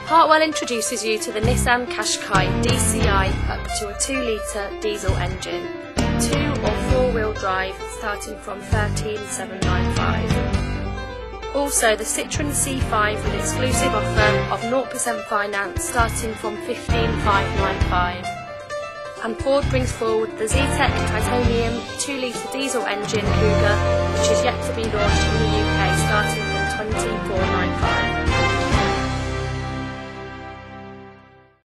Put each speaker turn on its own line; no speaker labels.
Hartwell introduces you to the Nissan Qashqai DCI up to a 2-litre diesel engine, 2 or 4-wheel drive starting from $13,795. Also the Citroën C5 with exclusive offer of 0% finance starting from $15,595. And Ford brings forward the Z-Tech Titanium 2-litre diesel engine Cougar, which is yet to be launched in the UK starting from $24,995.